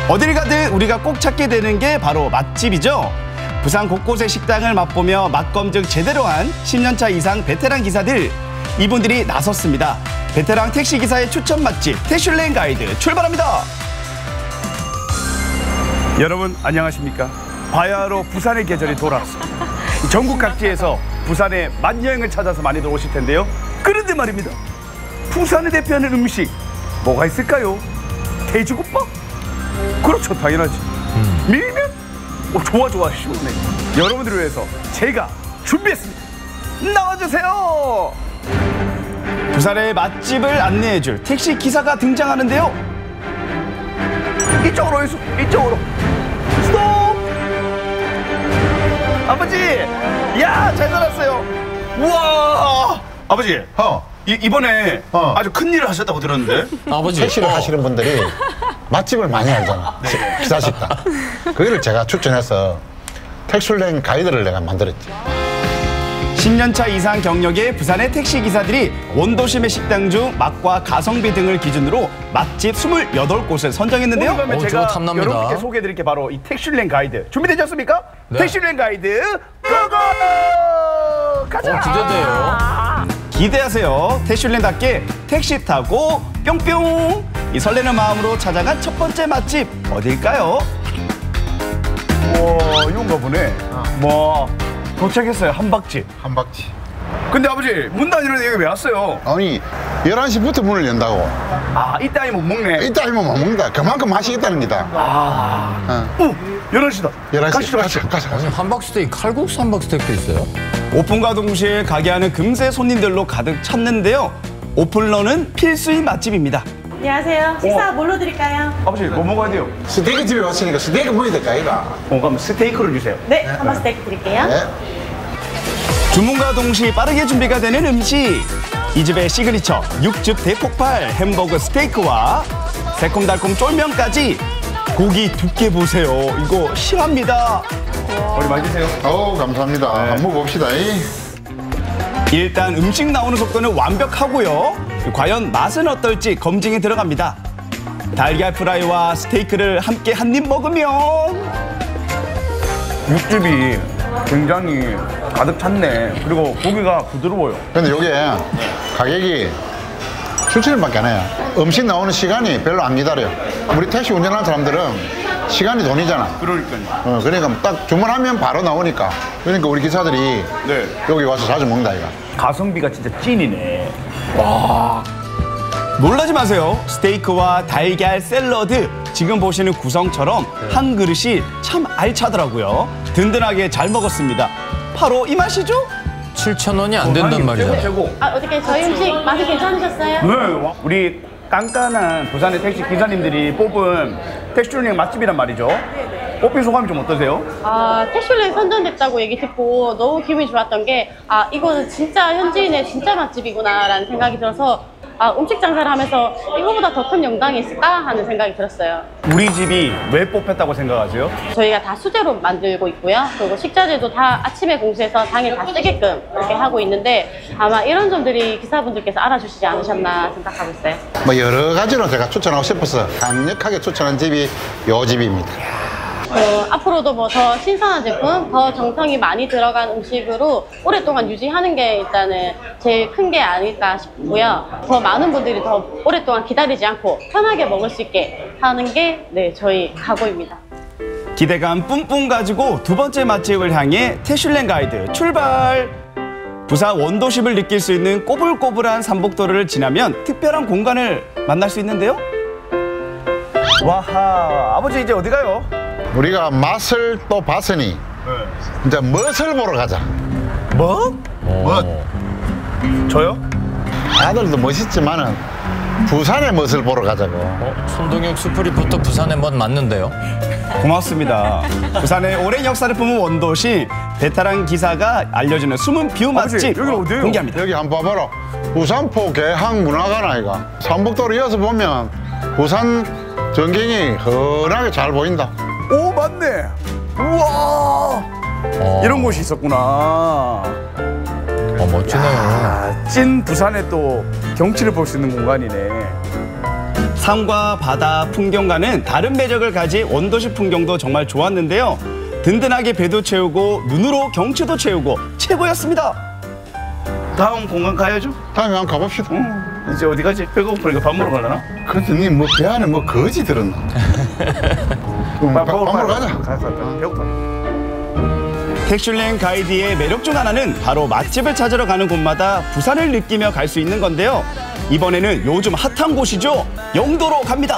어딜 가든 우리가 꼭 찾게 되는 게 바로 맛집이죠. 부산 곳곳의 식당을 맛보며 맛검증 제대로 한 10년차 이상 베테랑 기사들. 이분들이 나섰습니다. 베테랑 택시기사의 추천 맛집 택슐랭 가이드 출발합니다. 여러분 안녕하십니까. 바야흐로 부산의 계절이 돌아왔습니다. 전국 각지에서 부산의 맛여행을 찾아서 많이들 오실 텐데요. 그런데 말입니다. 부산을 대표하는 음식 뭐가 있을까요? 돼지국밥? 그렇죠, 당연하지. 밀면? 좋아, 시원해. 여러분들을 위해서 제가 준비했습니다. 나와주세요. 부산의 맛집을 안내해줄 택시 기사가 등장하는데요. 이쪽으로 해서 이쪽으로. 스톱. 아버지, 야, 잘 살았어요. 우와, 아버지. 이번에 아주 큰 일을 하셨다고 들었는데. 아버지. 택시를 하시는 분들이 맛집을 많이 알잖아. 기사식당. 그거를 제가 추천해서 택슐랭 가이드를 내가 만들었지. 10년차 이상 경력의 부산의 택시기사들이 원도심의 식당 중 맛과 가성비 등을 기준으로 맛집 28곳을 선정했는데요. 그러면 제가 탐납니다. 여러분께 소개해드릴 게 바로 이 택슐랭 가이드. 준비되셨습니까? 네. 택슐랭 가이드 고고! 가자! 기대돼요. 기대하세요. 택슐랭답게 택시 타고 뿅뿅! 이 설레는 마음으로 찾아간 첫 번째 맛집 어딜까요? 우와, 이건가 보네. 뭐 도착했어요. 한박집. 한박지. 근데 아버지 문 닫으는데 여기 왜 왔어요? 아니 11시부터 문을 연다고. 아, 이따위 못 먹네. 이따 하면 못 먹는다. 그만큼 맛이 있다는 기다. 11시다. 11시. 가자. 아니, 함박스테이크, 칼국수 함박스테이크도 있어요? 오픈과 동시에 가게 안은 금세 손님들로 가득 찼는데요. 오픈런은 필수인 맛집입니다. 안녕하세요. 식사 뭘로 드릴까요? 아버지 뭐 먹어야 돼요? 스테이크 집에 왔으니까 스테이크 먹어야 될까 이가. 그럼 스테이크를 주세요. 네, 한박 스테이크 드릴게요. 네. 주문과 동시에 빠르게 준비가 되는 음식. 이 집의 시그니처 육즙 대폭발 햄버거 스테이크와 새콤달콤 쫄면까지. 고기 두께 보세요. 이거 실합니다. 우리 많이 드세요. 감사합니다. 한번 봅시다. 일단 음식 나오는 속도는 완벽하고요. 과연 맛은 어떨지 검증에 들어갑니다. 달걀 프라이와 스테이크를 함께 한 입 먹으면 육즙이 굉장히 가득 찼네. 그리고 고기가 부드러워요. 근데 요게 가격이 7,000원밖에 안 해요. 음식 나오는 시간이 별로 안 기다려. 우리 택시 운전하는 사람들은 시간이 돈이잖아. 그러니까요. 그러니까 딱 주문하면 바로 나오니까. 그러니까 우리 기사들이 네. 여기 와서 자주 먹는다 이거. 가성비가 진짜 찐이네. 와. 놀라지 마세요. 스테이크와 달걀 샐러드. 지금 보시는 구성처럼 한 그릇이 참 알차더라고요. 든든하게 잘 먹었습니다. 바로 이 맛이죠? 7,000원이 안 된단 말이야. 최고. 어떻게 저희 음식 맛이 괜찮으셨어요? 네. 우리 깐깐한 부산의 택시 기사님들이 뽑은 택슐랭 맛집이란 말이죠. 뽑힌 소감이 좀 어떠세요? 택슐랭 선정됐다고 얘기 듣고 너무 기분이 좋았던 게 이거는 진짜 현지인의 진짜 맛집이구나라는 생각이 들어서 음식 장사를 하면서 이거보다 더 큰 영광이 있을까 하는 생각이 들었어요. 우리 집이 왜 뽑혔다고 생각하세요? 저희가 다 수제로 만들고 있고요. 그리고 식자재도 다 아침에 공수해서 당일 다 쓰게끔 이렇게 하고 있는데 아마 이런 점들이 기사분들께서 알아주시지 않으셨나 생각하고 있어요. 뭐 여러 가지로 제가 추천하고 싶어서 강력하게 추천한 집이 요 집입니다. 앞으로도 뭐 더 신선한 제품, 더 정성이 많이 들어간 음식으로 오랫동안 유지하는 게 일단은 제일 큰 게 아닐까 싶고요. 더 많은 분들이 더 오랫동안 기다리지 않고 편하게 먹을 수 있게 하는 게 저희 각오입니다. 기대감 뿜뿜 가지고 두 번째 맛집을 향해 택슐랭 가이드 출발! 부산 원도심을 느낄 수 있는 꼬불꼬불한 산복도로를 지나면 특별한 공간을 만날 수 있는데요. 와하, 아버지 이제 어디 가요? 우리가 맛을 또 봤으니 이제 멋을 보러 가자. 뭐? 멋. 저요? 아들도 멋있지만은 부산의 멋을 보러 가자고. 손동혁 슈퍼리포터 부산의 멋 맞는데요? 고맙습니다. 부산의 오랜 역사를 품은 원도시 베테랑 기사가 알려주는 숨은 비움 맛집 여기 어디예요? 공개합니다. 여기 한번 봐봐라. 부산포 개항 문화관 아이가. 산복도로 이어서 보면 부산 전경이 흔하게 잘 보인다. 오, 맞네. 우와. 이런 곳이 있었구나. 멋지네요. 찐 부산의 또 경치를 볼 수 있는 공간이네. 산과 바다 풍경과는 다른 매력을 가진 원도시 풍경도 정말 좋았는데요. 든든하게 배도 채우고 눈으로 경치도 채우고 최고였습니다. 다음 공간 가야죠. 다음에 한번 가봅시다. 이제 어디 가지? 배고프니까 밥 먹으러 가려나? 그래도 님 배 안에 거지 들었나? 밥 먹으러 가자. 배고파. 택슐랭 가이드의 매력 중 하나는 바로 맛집을 찾으러 가는 곳마다 부산을 느끼며 갈 수 있는 건데요. 이번에는 요즘 핫한 곳이죠. 영도로 갑니다.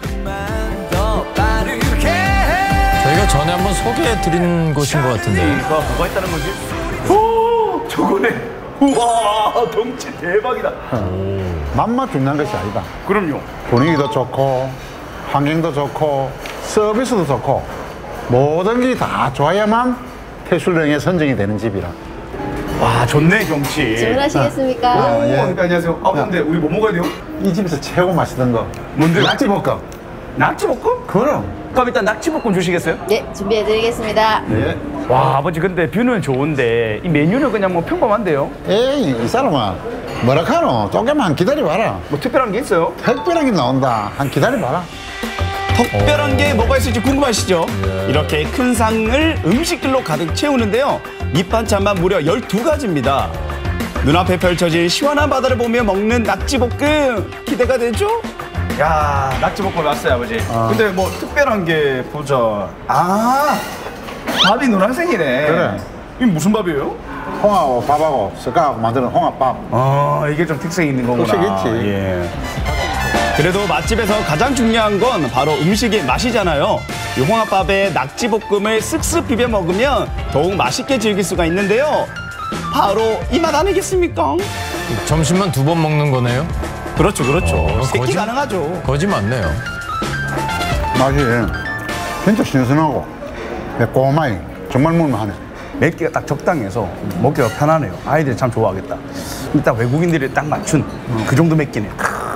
저희가 전에 한번 소개해드린 곳인 것 같은데. 뭐가 있다는 거지? 오, 저거네. 우와, 덩치 대박이다. 맛만 중요한 것이 아니다. 그럼요. 분위기도 좋고 환경도 좋고 서비스도 좋고 모든 게 다 좋아야만 택슐랭에 선정이 되는 집이라. 와, 좋네 경치. 주문하시겠습니까? 예. 안녕하세요. 근데 우리 뭐 먹어야 돼요? 이 집에서 최고 맛있던 거 뭔데요? 낙지볶음. 낙지볶음? 그럼. 그럼 일단 낙지볶음 주시겠어요? 네, 준비해드리겠습니다. 예. 와, 아버지 근데 뷰는 좋은데 이 메뉴는 그냥 뭐 평범한데요? 에이 이 사람아 뭐라 카노 조금만 기다려봐라. 뭐 특별한 게 있어요? 특별한 게 나온다. 한 기다려봐라. 특별한 게 뭐가 있을지 궁금하시죠? 이렇게 큰 상을 음식들로 가득 채우는데요. 밑반찬만 무려 12가지입니다. 눈앞에 펼쳐진 시원한 바다를 보며 먹는 낙지볶음 기대가 되죠? 야, 낙지볶음 왔어요, 아버지. 근데 뭐 특별한 게 보자. 아, 밥이 노란색이네. 그래. 이게 무슨 밥이에요? 홍합하고 밥하고 젓갈하고 만드는 홍합밥. 아, 이게 좀 특색이 있는 거구나. 특색 있지. 예. 그래도 맛집에서 가장 중요한 건 바로 음식의 맛이잖아요. 이 홍합밥에 낙지볶음을 쓱쓱 비벼 먹으면 더욱 맛있게 즐길 수가 있는데요. 바로 이 맛 아니겠습니까? 점심만 2번 먹는 거네요? 그렇죠, 그렇죠. 새끼 거짓- 가능하죠. 거지 많네요. 맛이 진짜 신선하고 매콤하니 정말 먹을만하네. 맵기가 딱 적당해서 먹기가 편하네요. 아이들이 참 좋아하겠다. 딱 외국인들이 딱 맞춘 그 정도 맵기네.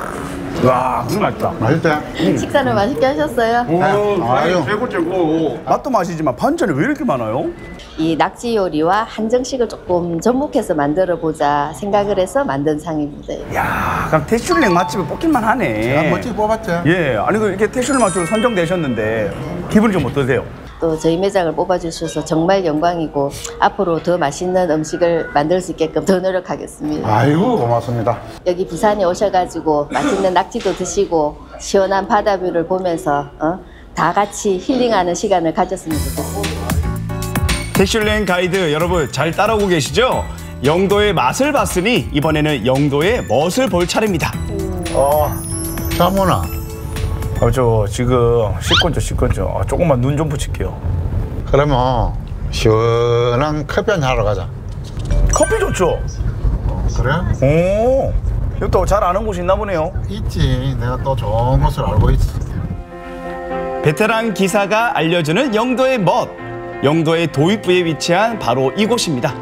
와, 정말 맛있다. 맛있대? 식사를 맛있게 하셨어요? 아유. 최고. 맛도 맛이지만 반찬이 왜 이렇게 많아요? 이 낙지 요리와 한정식을 조금 접목해서 만들어 보자 생각을 해서 만든 상입니다. 야, 그럼 택슐랭 맛집을 뽑힐만 하네. 멋지게 뽑았지? 예, 아니 그 이렇게 택슐 맛집으로 선정되셨는데 기분이 좀 어떠세요? 또 저희 매장을 뽑아주셔서 정말 영광이고 앞으로 더 맛있는 음식을 만들 수 있게끔 더 노력하겠습니다. 아이고 고맙습니다. 여기 부산에 오셔가지고 맛있는 낙지도 드시고 시원한 바다뷰를 보면서 다 같이 힐링하는 시간을 가졌으면 좋겠습니다. 택슐랭 가이드 여러분 잘 따라오고 계시죠? 영도의 맛을 봤으니 이번에는 영도의 멋을 볼 차례입니다. 자문아 저 지금 씻건죠. 조금만 눈 좀 붙일게요. 그러면 시원한 커피 한잔 하러 가자. 커피 좋죠? 그래? 오, 여기 또 잘 아는 곳이 있나 보네요. 있지. 내가 또 좋은 곳을 알고 있어. 베테랑 기사가 알려주는 영도의 멋. 영도의 도입부에 위치한 바로 이곳입니다.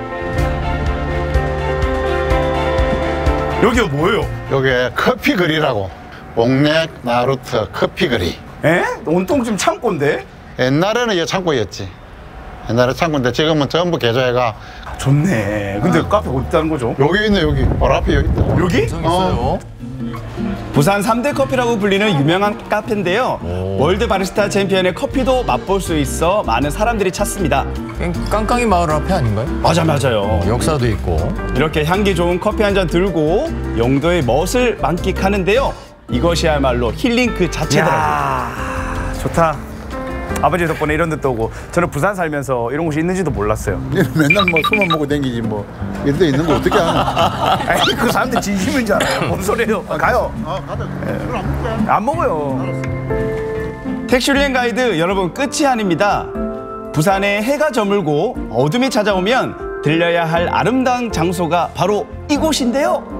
여기가 뭐예요? 요게 커피 거리라고. 옥내 나루트 커피 거리. 에? 온통 지금 창고인데? 옛날에는 이 창고였지. 옛날에 창고인데 지금은 전부 개조해가. 좋네. 근데 카페 어디 있다는 거죠? 여기 있네 여기. 바로 앞에 여기 있다. 여기? 있어요. 부산 3대 커피라고 불리는 유명한 카페인데요. 월드 바리스타 챔피언의 커피도 맛볼 수 있어 많은 사람들이 찾습니다. 깡깡이 마을 앞에 아닌가요? 맞아요. 역사도 있고. 이렇게 향기 좋은 커피 한 잔 들고 영도의 멋을 만끽하는데요. 이것이야말로 힐링 그 자체더라고요. 좋다. 아버지 덕분에 이런 데도 오고 저는 부산 살면서 이런 곳이 있는지도 몰랐어요. 맨날 뭐 술만 먹고 댕기지 뭐. 이런 데 있는 거 어떻게 하나. 아니 그 사람들 진심인 줄 알아요. 뭔 소리예요. 가요. 가자. 술안 먹게. 안 먹어요. 택슐랭 가이드 여러분 끝이 아닙니다. 부산에 해가 저물고 어둠이 찾아오면 들려야 할 아름다운 장소가 바로 이곳인데요.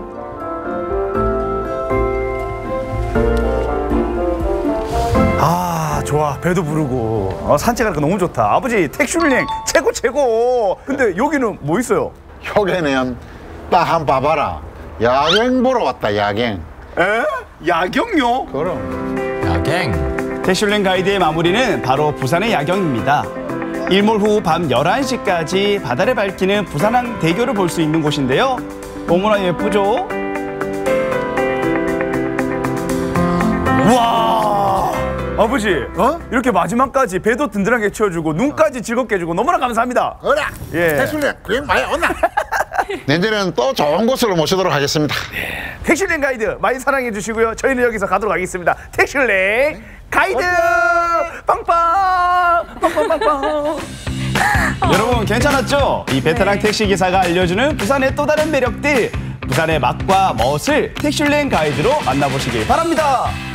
아 좋아 배도 부르고 산책하니까 너무 좋다. 아버지 택슐랭 최고. 근데 여기는 뭐 있어요? 여기는 딱 한 봐봐라. 야경 보러 왔다 야경. 에? 야경요? 그럼. 야갱. 택슐랭 가이드의 마무리는 바로 부산의 야경입니다. 일몰 후 밤 11시까지 바다를 밝히는 부산항 대교를 볼 수 있는 곳인데요. 너무나 예쁘죠? 와 아버지 이렇게 마지막까지 배도 든든하게 채워주고 눈까지 즐겁게 해주고 너무나 감사합니다. 어라. 예. 택슐랭 그게 많이 온나? 내년에는 또 좋은 곳으로 모시도록 하겠습니다. 택슐랭 가이드 많이 사랑해 주시고요. 저희는 여기서 가도록 하겠습니다. 택슐랭 가이드 빵빵 빵빵빵빵. 여러분 괜찮았죠? 이 베테랑 택시 기사가 알려주는 부산의 또 다른 매력들, 부산의 맛과 멋을 택슐랭 가이드로 만나보시길 바랍니다.